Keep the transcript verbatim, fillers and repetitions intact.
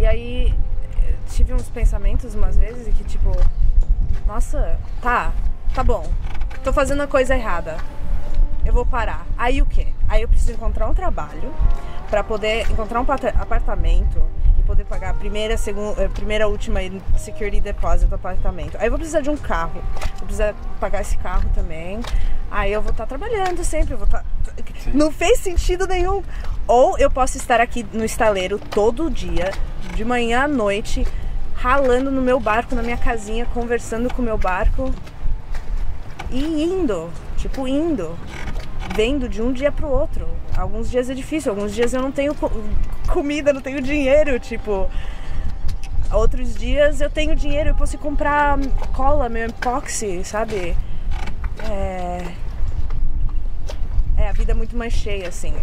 E aí tive uns pensamentos umas vezes que tipo, nossa, tá, tá bom, tô fazendo a coisa errada, eu vou parar. Aí o quê? Aí eu preciso encontrar um trabalho pra poder encontrar um apartamento e poder pagar a primeira, segunda, primeira, última security deposit do apartamento. Aí eu vou precisar de um carro, vou precisar pagar esse carro também. Aí eu vou estar trabalhando sempre, eu vou estar... Não fez sentido nenhum. Ou eu posso estar aqui no estaleiro todo dia, de manhã à noite, ralando no meu barco, na minha casinha, conversando com o meu barco e indo, tipo indo, vendo de um dia pro outro. Alguns dias é difícil, alguns dias eu não tenho comida, não tenho dinheiro, tipo... Outros dias eu tenho dinheiro, eu posso comprar cola, meu epoxy, sabe? É... É, a vida é muito mais cheia, assim.